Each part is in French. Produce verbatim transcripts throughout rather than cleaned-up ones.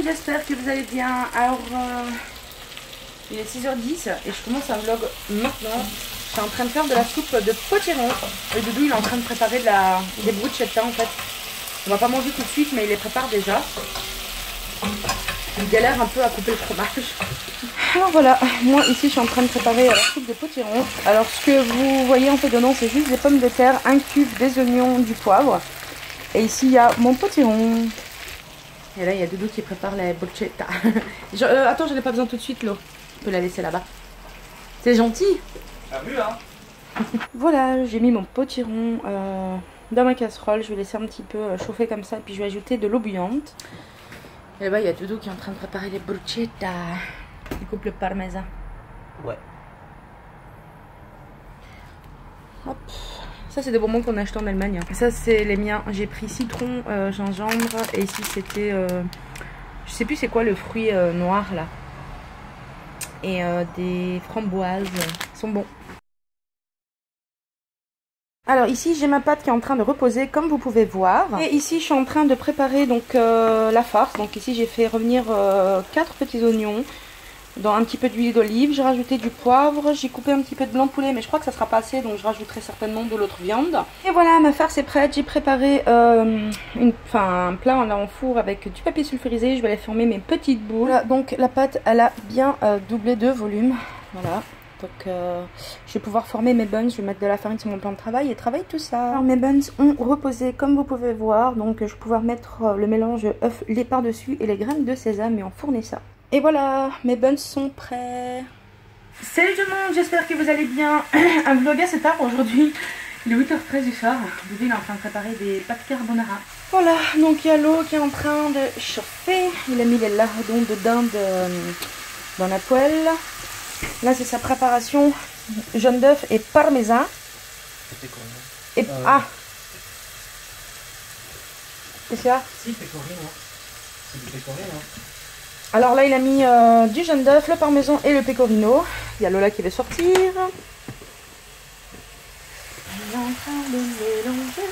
j'espère que vous allez bien. Alors, euh, il est six heures dix et je commence un vlog maintenant. Je suis en train de faire de la soupe de potiron. Et Doudou il est en train de préparer de la, des bruschetta en fait. On va pas manger tout de suite mais il les prépare déjà. Il galère un peu à couper le fromage. Alors voilà, moi ici je suis en train de préparer la soupe de potiron. Alors ce que vous voyez en fait dedans c'est juste des pommes de terre, un cube, des oignons, du poivre. Et ici il y a mon potiron. Et là il y a Doudou qui prépare la bruschetta. je, euh, attends, j'en ai pas besoin tout de suite l'eau. Je peux la laisser là-bas. C'est gentil. T'as vu hein? Voilà, j'ai mis mon potiron euh, dans ma casserole. Je vais laisser un petit peu chauffer comme ça. Puis je vais ajouter de l'eau bouillante. Et là-bas il y a Doudou qui est en train de préparer les bruschetta. Il coupe le parmesan. Ouais. Hop. Ça c'est des bonbons qu'on a acheté en Allemagne. Ça c'est les miens. J'ai pris citron, euh, gingembre. Et ici c'était... Euh, je sais plus c'est quoi le fruit euh, noir là. Et euh, des framboises. Ils sont bons. Alors ici j'ai ma pâte qui est en train de reposer comme vous pouvez voir. Et ici je suis en train de préparer donc euh, la farce. Donc ici j'ai fait revenir euh, quatre petits oignons. Dans un petit peu d'huile d'olive, j'ai rajouté du poivre, j'ai coupé un petit peu de blanc de poulet, mais je crois que ça sera pas assez, donc je rajouterai certainement de l'autre viande. Et voilà, ma farce est prête, j'ai préparé euh, une, enfin, un plat là en four avec du papier sulfurisé, je vais aller former mes petites boules. Voilà, donc la pâte, elle a bien euh, doublé de volume, voilà. Donc euh, je vais pouvoir former mes buns, je vais mettre de la farine sur mon plan de travail et travailler tout ça. Alors mes buns ont reposé comme vous pouvez voir, donc je vais pouvoir mettre euh, le mélange œuf lait par-dessus et les graines de sésame et enfourner ça. Et voilà, mes buns sont prêts. Salut tout le monde, j'espère que vous allez bien. Un vlog assez tard aujourd'hui. Il est huit heures treize du soir. Doudou il est en train de préparer des pâtes carbonara. Voilà, donc il y a l'eau qui est en train de chauffer. Il a mis les lardons de dinde dans la poêle. Là c'est sa préparation jaune d'œuf et parmesan. Et euh... ah, c'est ça? Si, pecorino. C'est du pecorino. Alors là il a mis euh, du jaune d'œuf, le parmesan et le pecorino. Il y a Lola qui va sortir. Il est en train de mélanger.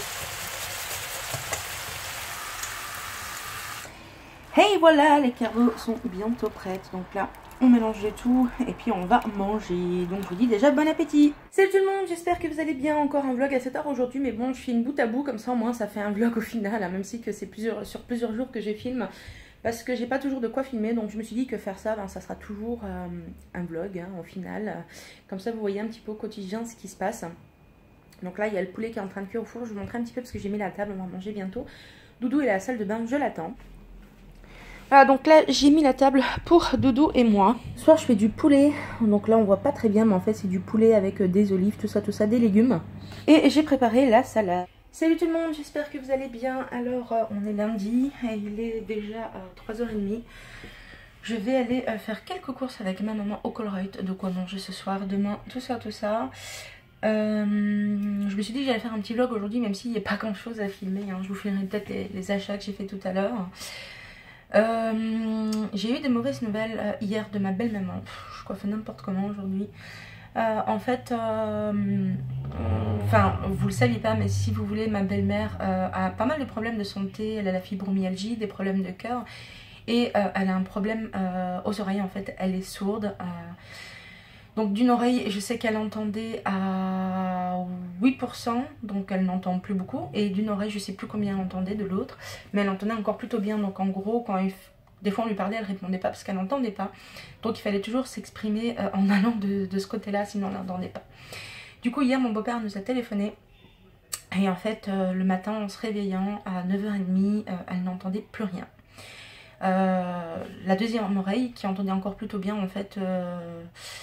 Hey voilà, les carreaux sont bientôt prêts. Donc là on mélange le tout et puis on va manger. Donc je vous dis déjà bon appétit. Salut tout le monde, j'espère que vous allez bien. Encore un vlog à cette heure aujourd'hui. Mais bon, je filme bout à bout comme ça au moins ça fait un vlog au final. Même si que c'est plusieurs, sur plusieurs jours que je filme. Parce que j'ai pas toujours de quoi filmer, donc je me suis dit que faire ça, ben, ça sera toujours euh, un vlog hein, au final. Comme ça vous voyez un petit peu au quotidien ce qui se passe. Donc là il y a le poulet qui est en train de cuire au four, je vous montre un petit peu parce que j'ai mis la table, on va manger bientôt. Doudou est à la salle de bain, je l'attends. Voilà, donc là j'ai mis la table pour Doudou et moi. Ce soir je fais du poulet, donc là on voit pas très bien mais en fait c'est du poulet avec des olives, tout ça, tout ça, des légumes. Et j'ai préparé la salade. Salut tout le monde, j'espère que vous allez bien. Alors euh, on est lundi et il est déjà euh, trois heures trente. Je vais aller euh, faire quelques courses avec ma maman au Colruyt, de quoi manger ce soir, demain, tout ça, tout ça. Euh, je me suis dit que j'allais faire un petit vlog aujourd'hui même s'il n'y a pas grand chose à filmer. Hein. Je vous filmerai peut-être les, les achats que j'ai fait tout à l'heure. Euh, j'ai eu des mauvaises nouvelles euh, hier de ma belle maman. Je coiffe n'importe comment aujourd'hui. Euh, en fait, euh, enfin, vous le saviez pas, mais si vous voulez, ma belle-mère euh, a pas mal de problèmes de santé. Elle a la fibromyalgie, des problèmes de cœur et euh, elle a un problème euh, aux oreilles. En fait, elle est sourde. Euh, donc d'une oreille, je sais qu'elle entendait à huit pour cent, donc elle n'entend plus beaucoup. Et d'une oreille, je sais plus combien elle entendait de l'autre, mais elle entendait encore plutôt bien. Donc en gros, quand il des fois on lui parlait, elle répondait pas parce qu'elle n'entendait pas. Donc il fallait toujours s'exprimer euh, en allant de, de ce côté-là, sinon elle n'entendait pas. Du coup hier mon beau-père nous a téléphoné. Et en fait euh, le matin en se réveillant à neuf heures trente, euh, elle n'entendait plus rien. Euh, la deuxième oreille qui entendait encore plutôt bien en fait... Euh,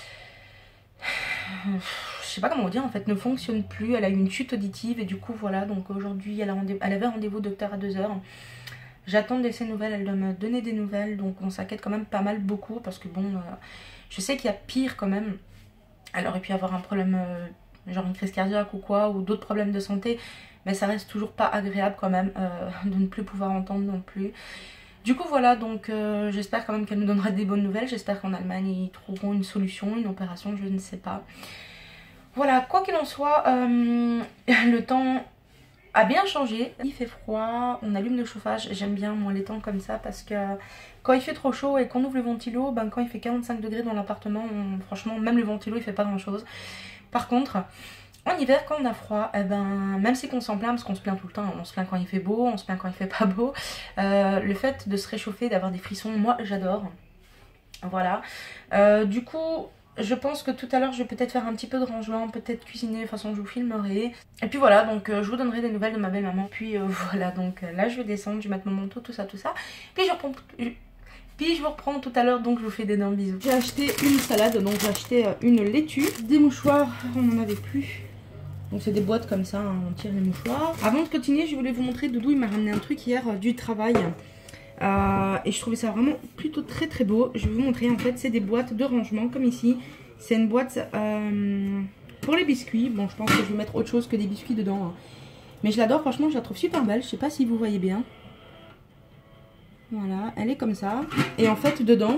je sais pas comment vous dire, en fait ne fonctionne plus. Elle a eu une chute auditive et du coup voilà. Donc aujourd'hui elle, elle avait rendez-vous docteur à deux heures. J'attends de ses nouvelles, elle doit me donner des nouvelles, donc on s'inquiète quand même pas mal beaucoup parce que bon, euh, je sais qu'il y a pire quand même. Elle aurait pu avoir un problème, euh, genre une crise cardiaque ou quoi, ou d'autres problèmes de santé, mais ça reste toujours pas agréable quand même euh, de ne plus pouvoir entendre non plus. Du coup voilà, donc euh, j'espère quand même qu'elle nous donnera des bonnes nouvelles, j'espère qu'en Allemagne ils trouveront une solution, une opération, je ne sais pas. Voilà, quoi qu'il en soit, euh, le temps... a bien changé. Il fait froid, on allume le chauffage. J'aime bien moi les temps comme ça parce que quand il fait trop chaud et qu'on ouvre le ventilo, ben, quand il fait quarante-cinq degrés dans l'appartement, franchement même le ventilo il fait pas grand chose. Par contre, en hiver quand on a froid, eh ben, même si on s'en plaint, parce qu'on se plaint tout le temps, on se plaint quand il fait beau, on se plaint quand il fait pas beau, euh, le fait de se réchauffer, d'avoir des frissons, moi j'adore. Voilà. Euh, du coup... Je pense que tout à l'heure je vais peut-être faire un petit peu de rangement, peut-être cuisiner, de toute façon je vous filmerai. Et puis voilà, donc euh, je vous donnerai des nouvelles de ma belle maman. Puis euh, voilà, donc euh, là je vais descendre, je vais mettre mon manteau, tout ça, tout ça. Puis je reprends, puis je vous reprends tout à l'heure, donc je vous fais d'énormes bisous. J'ai acheté une salade, donc j'ai acheté euh, une laitue. Des mouchoirs, on n'en avait plus. Donc c'est des boîtes comme ça, hein, on tire les mouchoirs. Avant de continuer, je voulais vous montrer, Doudou il m'a ramené un truc hier euh, du travail. Euh, et je trouvais ça vraiment plutôt très très beau. Je vais vous montrer, en fait c'est des boîtes de rangement comme ici. C'est une boîte euh, pour les biscuits. Bon je pense que je vais mettre autre chose que des biscuits dedans, hein. Mais je l'adore, franchement je la trouve super belle. Je sais pas si vous voyez bien. Voilà, elle est comme ça. Et en fait dedans,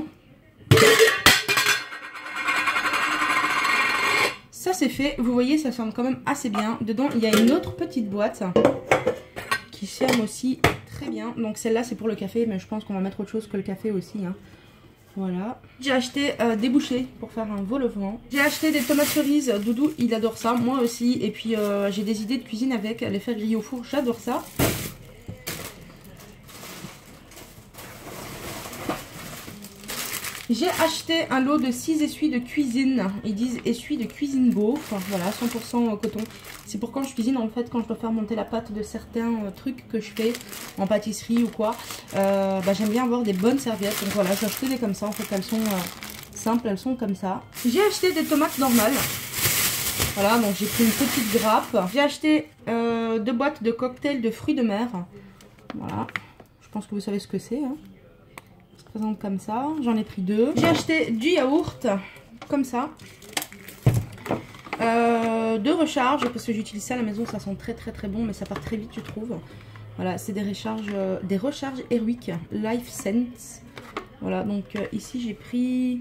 ça c'est fait. Vous voyez, ça sonne quand même assez bien. Dedans il y a une autre petite boîte qui ferme aussi très bien. Donc celle-là c'est pour le café, mais je pense qu'on va mettre autre chose que le café aussi, hein. Voilà. J'ai acheté euh, des bouchées pour faire un vol-au-vent. J'ai acheté des tomates cerises. Doudou il adore ça, moi aussi. Et puis euh, j'ai des idées de cuisine avec, les faire griller au four, j'adore ça. J'ai acheté un lot de six essuies de cuisine. Ils disent essuie de cuisine gaufre. Voilà, cent pour cent coton. C'est pour quand je cuisine, en fait, quand je dois faire monter la pâte de certains euh, trucs que je fais en pâtisserie ou quoi. Euh, bah, j'aime bien avoir des bonnes serviettes. Donc voilà, j'ai acheté des comme ça. En fait, elles sont euh, simples, elles sont comme ça. J'ai acheté des tomates normales. Voilà, donc j'ai pris une petite grappe. J'ai acheté euh, deux boîtes de cocktails de fruits de mer. Voilà, je pense que vous savez ce que c'est, hein. Présente comme ça, j'en ai pris deux. J'ai acheté du yaourt comme ça, euh, de recharge parce que j'utilise ça à la maison, ça sent très très très bon, mais ça part très vite je trouve. Voilà, c'est des recharges, euh, des recharges Airwick Life Sense. Voilà, donc euh, ici j'ai pris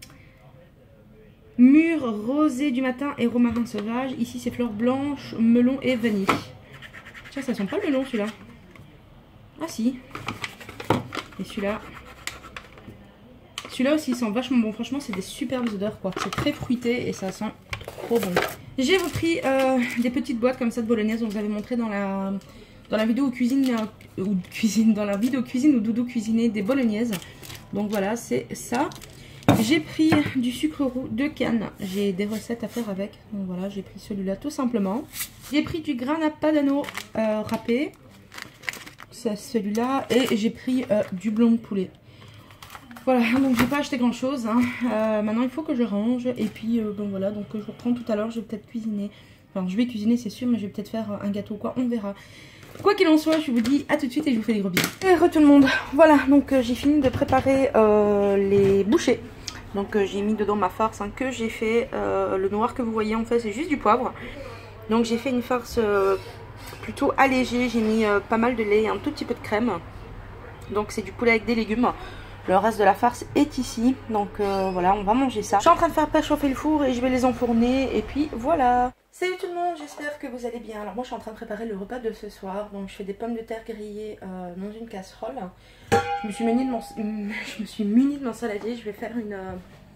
mûre rosée du matin et romarin sauvage. Ici c'est fleurs blanches, melon et vanille. Tiens, ça sent pas le melon celui-là. Ah si. Et celui-là. Celui-là aussi sent vachement bon, franchement c'est des superbes odeurs quoi. C'est très fruité et ça sent trop bon. J'ai repris euh, des petites boîtes comme ça de bolognaise, donc je vous avais montré dans la, dans la vidéo cuisine, euh, ou cuisine, dans la vidéo cuisine où Doudou cuisinait des bolognaises. Donc voilà, c'est ça. J'ai pris du sucre roux de canne, j'ai des recettes à faire avec, donc voilà j'ai pris celui-là tout simplement. J'ai pris du grana padano euh, râpé, c'est celui-là, et j'ai pris euh, du blanc de poulet. Voilà, donc j'ai pas acheté grand chose, hein. euh, maintenant il faut que je range et puis euh, bon voilà, donc je vous reprends tout à l'heure, je vais peut-être cuisiner, enfin je vais cuisiner c'est sûr, mais je vais peut-être faire un gâteau ou quoi, on verra. Quoi qu'il en soit, je vous dis à tout de suite et je vous fais des gros bisous. Et re tout le monde, voilà, donc euh, j'ai fini de préparer euh, les bouchées. Donc euh, j'ai mis dedans ma farce hein, que j'ai fait, euh, le noir que vous voyez en fait c'est juste du poivre. Donc j'ai fait une farce euh, plutôt allégée, j'ai mis euh, pas mal de lait et un tout petit peu de crème. Donc c'est du poulet avec des légumes. Le reste de la farce est ici, donc euh, voilà, on va manger ça. Je suis en train de faire préchauffer le four et je vais les enfourner et puis voilà. Salut tout le monde, j'espère que vous allez bien. Alors moi je suis en train de préparer le repas de ce soir, donc je fais des pommes de terre grillées euh, dans une casserole. Je me suis munie de mon, je me suis munie de mon saladier, je vais faire une, euh,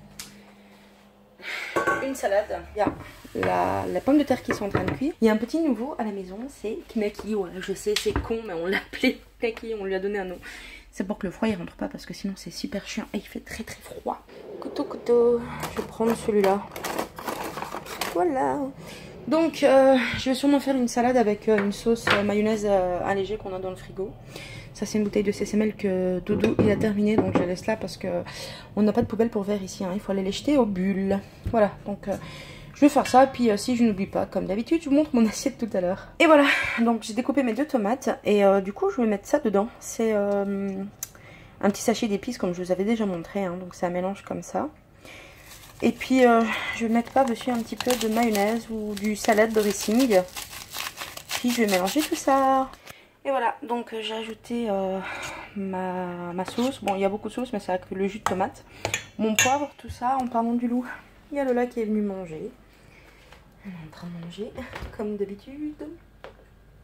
une salade. Il y a la, la pomme de terre qui sont en train de cuire. Il y a un petit nouveau à la maison, c'est Knaki. Ouais, je sais c'est con mais on l'a appelé Knaki, on lui a donné un nom. C'est pour que le froid il rentre pas parce que sinon c'est super chiant et il fait très très froid. Couteau couteau, je vais prendre celui-là. Voilà. Donc euh, je vais sûrement faire une salade avec euh, une sauce euh, mayonnaise euh, allégée qu'on a dans le frigo. Ça c'est une bouteille de C C M L que Doudou il a terminé, donc je la laisse là parce que on n'a pas de poubelle pour verre ici, hein. Il faut aller les jeter aux bulles. Voilà, donc euh, je vais faire ça, puis euh, si je n'oublie pas, comme d'habitude, je vous montre mon assiette tout à l'heure. Et voilà, donc j'ai découpé mes deux tomates et euh, du coup je vais mettre ça dedans. C'est euh, un petit sachet d'épices comme je vous avais déjà montré, hein. Donc c'est un mélange comme ça. Et puis euh, je vais mettre par-dessus un petit peu de mayonnaise ou du salad dressing. Puis je vais mélanger tout ça. Et voilà, donc j'ai ajouté euh, ma, ma sauce. Bon, il y a beaucoup de sauce, mais c'est avec le jus de tomate. Mon poivre, tout ça. En parlant du loup, il y a Lola qui est venu manger. On est en train de manger, comme d'habitude.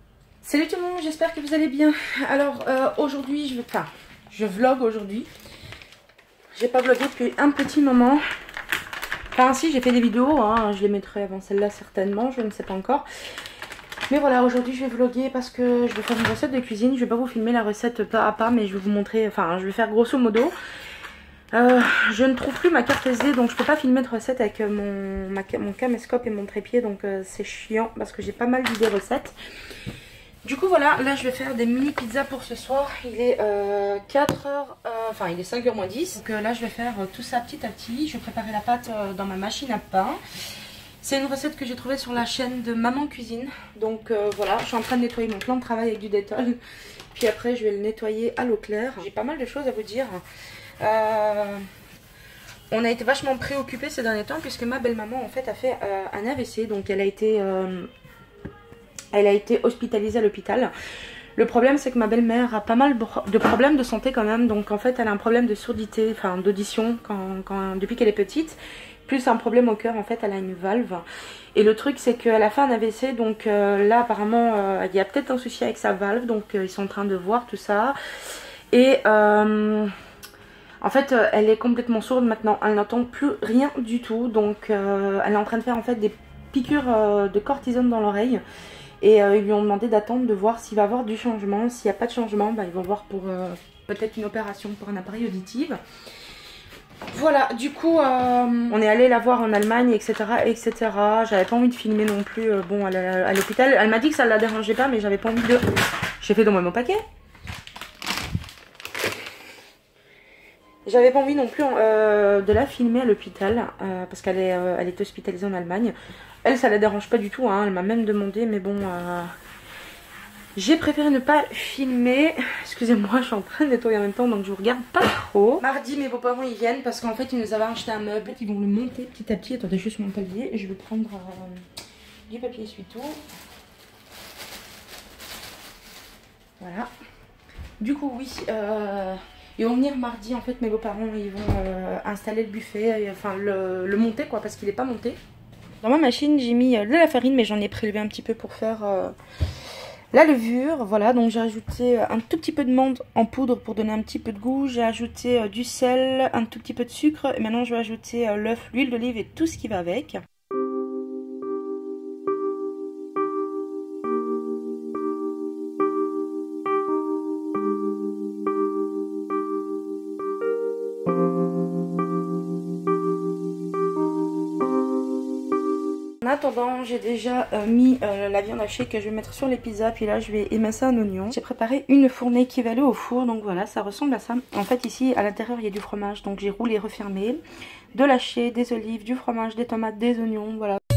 Salut tout le monde, j'espère que vous allez bien. Alors euh, aujourd'hui je vais... Enfin, je vlog aujourd'hui. J'ai pas vlogué depuis un petit moment. Enfin si, j'ai fait des vidéos, hein. Je les mettrai avant celle-là certainement, je ne sais pas encore. Mais voilà, aujourd'hui je vais vlogger parce que je vais faire une recette de cuisine. Je vais pas vous filmer la recette pas à pas, mais je vais vous montrer, enfin je vais faire grosso modo. Euh, je ne trouve plus ma carte S D, donc je peux pas filmer de recette avec mon, ma, mon caméscope et mon trépied, donc euh, c'est chiant parce que j'ai pas mal d'idées recettes. Du coup voilà, là je vais faire des mini pizzas pour ce soir. Il est euh, quatre heures, euh, enfin il est cinq heures moins dix. Donc euh, là je vais faire euh, tout ça petit à petit. Je vais préparer la pâte euh, dans ma machine à pain. C'est une recette que j'ai trouvée sur la chaîne de Maman Cuisine. Donc euh, voilà, je suis en train de nettoyer mon plan de travail avec du Dettol. Puis après je vais le nettoyer à l'eau claire. J'ai pas mal de choses à vous dire. Euh, on a été vachement préoccupés ces derniers temps puisque ma belle-maman en fait a fait euh, un A V C. Donc elle a été... Euh, Elle a été hospitalisée à l'hôpital. Le problème c'est que ma belle-mère a pas mal de problèmes de santé quand même. Donc en fait elle a un problème de surdité, enfin d'audition quand, quand, depuis qu'elle est petite. Plus un problème au cœur, en fait elle a une valve. Et le truc c'est qu'elle a fait un A V C. Donc euh, là apparemment euh, il y a peut-être un souci avec sa valve. Donc euh, ils sont en train de voir tout ça. Et euh, en fait euh, elle est complètement sourde maintenant. Elle n'entend plus rien du tout. Donc euh, elle est en train de faire en fait des piqûres euh, de cortisone dans l'oreille. Et euh, ils lui ont demandé d'attendre de voir s'il va y avoir du changement. S'il n'y a pas de changement, bah, ils vont voir pour euh, peut-être une opération pour un appareil auditif. Voilà, du coup, euh, on est allé la voir en Allemagne, et cetera et cetera. J'avais pas envie de filmer non plus, euh, bon, à l'hôpital. Elle m'a dit que ça la dérangeait pas, mais j'avais pas envie de... J'ai fait tomber mon paquet. J'avais pas envie non plus euh, de la filmer à l'hôpital, euh, parce qu'elle est, euh, elle est hospitalisée en Allemagne. Elle, ça la dérange pas du tout, hein. Elle m'a même demandé, mais bon, euh, j'ai préféré ne pas filmer. Excusez-moi, je suis en train de nettoyer en même temps, donc je vous regarde pas trop. Mardi, mes beaux-parents ils viennent parce qu'en fait ils nous avaient acheté un meuble. Ils vont le monter petit à petit. Attendez, juste mon palier. Je vais prendre euh, du papier essuie-tout. Voilà. Du coup, oui, euh, ils vont venir mardi. En fait, mes beaux-parents ils vont euh, installer le buffet, et, enfin le, le monter quoi, parce qu'il n'est pas monté. Dans ma machine, j'ai mis de la farine, mais j'en ai prélevé un petit peu pour faire euh, la levure. Voilà, donc j'ai ajouté un tout petit peu de menthe en poudre pour donner un petit peu de goût. J'ai ajouté euh, du sel, un tout petit peu de sucre. Et maintenant, je vais ajouter euh, l'œuf, l'huile d'olive et tout ce qui va avec. En attendant, j'ai déjà euh, mis euh, la viande hachée que je vais mettre sur les pizzas. Puis là, je vais émincer un oignon. J'ai préparé une fournée qui va aller au four. Donc voilà, ça ressemble à ça. En fait, ici, à l'intérieur, il y a du fromage. Donc j'ai roulé refermé. De l'haché, des olives, du fromage, des tomates, des oignons. Voilà.